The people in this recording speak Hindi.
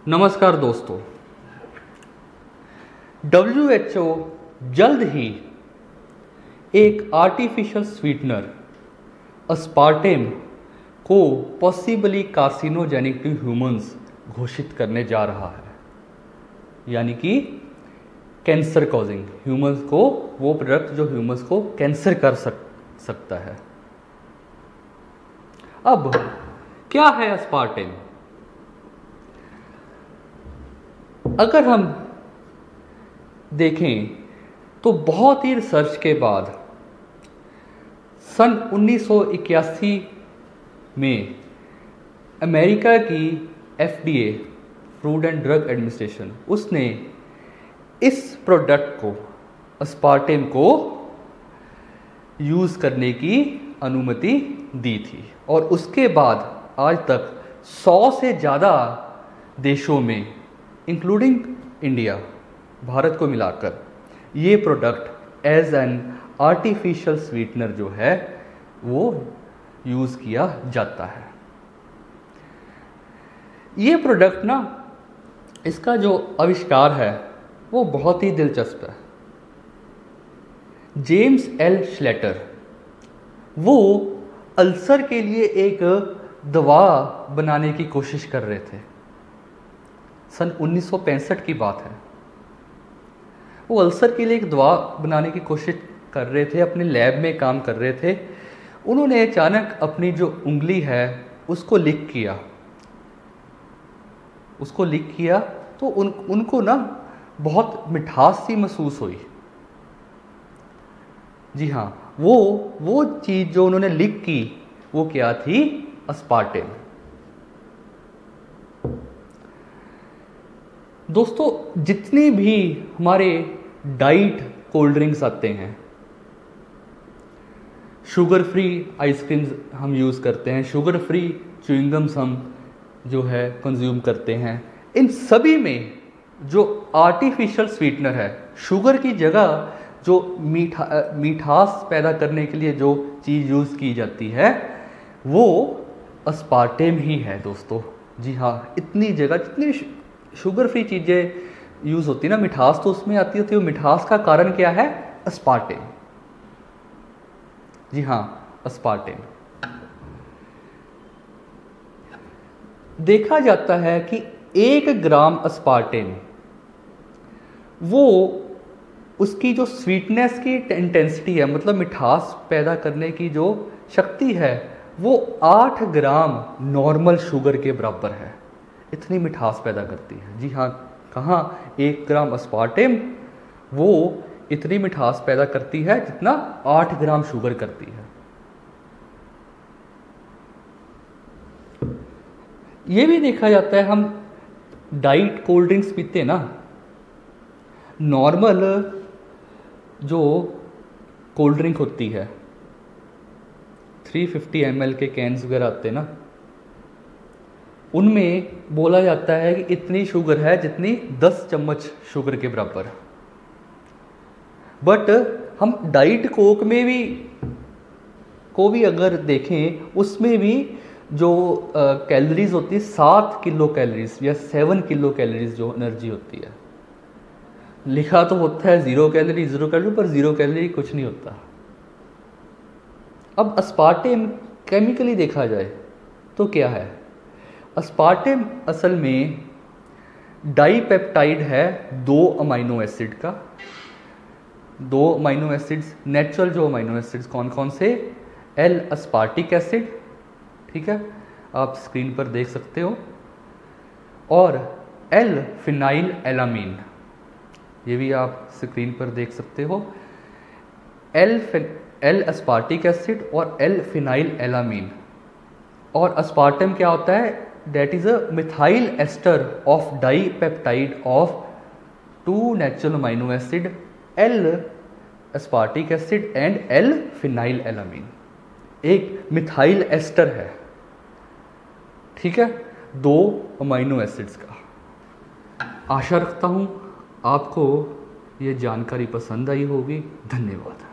नमस्कार दोस्तों। WHO जल्द ही एक आर्टिफिशियल स्वीटनर अस्पार्टेम को पॉसिबली कार्सिनोजेनिक टू ह्यूमंस घोषित करने जा रहा है, यानी कि कैंसर कॉजिंग ह्यूमंस को, वो प्रोडक्ट जो ह्यूमंस को कैंसर कर सकता है। अब क्या है अस्पार्टेम? अगर हम देखें तो बहुत ही रिसर्च के बाद सन 1981 में अमेरिका की FDA food and drug administration, उसने इस प्रोडक्ट को, अस्पार्टेम को यूज़ करने की अनुमति दी थी। और उसके बाद आज तक 100 से ज़्यादा देशों में, इंक्लूडिंग इंडिया, भारत को मिलाकर, ये product as an artificial sweetener जो है वो यूज़ किया जाता है। ये प्रोडक्ट ना, इसका जो आविष्कार है वो बहुत ही दिलचस्प है। जेम्स एल श्लेटर, वो अल्सर के लिए एक दवा बनाने की कोशिश कर रहे थे। सन 1965 की बात है। वो अल्सर के लिए एक दवा बनाने की कोशिश कर रहे थे, अपने लैब में काम कर रहे थे। उन्होंने अचानक अपनी जो उंगली है उसको लिक किया तो उनको ना बहुत मिठास सी महसूस हुई। जी हाँ, वो चीज़ जो उन्होंने लिक की वो क्या थी? अस्पार्टेम। दोस्तों, जितने भी हमारे डाइट कोल्ड ड्रिंक्स आते हैं, शुगर फ्री आइसक्रीम्स हम यूज़ करते हैं, शुगर फ्री च्युइंगम्स हम जो है कंज्यूम करते हैं, इन सभी में जो आर्टिफिशियल स्वीटनर है, शुगर की जगह जो मिठास पैदा करने के लिए जो चीज़ यूज़ की जाती है वो अस्पार्टेम ही है दोस्तों। जी हाँ, इतनी जगह जितनी शुगर फ्री चीज़ें यूज़ होती है ना, मिठास तो उसमें आती होती है, वो मिठास का कारण क्या है? अस्पार्टेम। जी हाँ, अस्पार्टेम। देखा जाता है कि 1 ग्राम अस्पार्टेम, वो उसकी जो स्वीटनेस की इंटेंसिटी है, मतलब मिठास पैदा करने की जो शक्ति है, वो 8 ग्राम नॉर्मल शुगर के बराबर है। इतनी मिठास पैदा करती है। जी हाँ, कहाँ? 1 ग्राम अस्पार्टेम वो इतनी मिठास पैदा करती है जितना 8 ग्राम शुगर करती है। ये भी देखा जाता है, हम डाइट कोल्ड ड्रिंक्स पीते हैं ना, नॉर्मल जो कोल्ड ड्रिंक होती है 350 ml के कैंस वगैरह आते हैं ना, उनमें बोला जाता है कि इतनी शुगर है जितनी 10 चम्मच शुगर के बराबर। बट हम डाइट कोक में भी को भी अगर देखें, उसमें भी जो कैलोरीज होती है 7 किलो कैलोरीज या 7 किलो कैलोरीज जो एनर्जी होती है, लिखा तो होता है 0 कैलोरी, पर 0 कैलोरी कुछ नहीं होता। अब अस्पार्टेम केमिकली देखा जाए तो क्या है? अस्पार्टेम असल में डाइपेप्टाइड है 2 अमीनो एसिड का। 2 अमीनो एसिड्स, नेचुरल जो अमीनो एसिड्स कौन कौन से? एल अस्पार्टिक एसिड, ठीक है, आप स्क्रीन पर देख सकते हो, और एल फिनाइल एलामीन, ये भी आप स्क्रीन पर देख सकते हो। एल अस्पार्टिक एसिड और एल फिनाइल एलामीन। और अस्पार्टम क्या होता है? That is a methyl ester of dipeptide of 2 natural amino acid, L aspartic acid and L phenyl alanine. एक मिथाइल एस्टर है, ठीक है, 2 अमीनो एसिड्स का। आशा रखता हूँ आपको ये जानकारी पसंद आई होगी। धन्यवाद।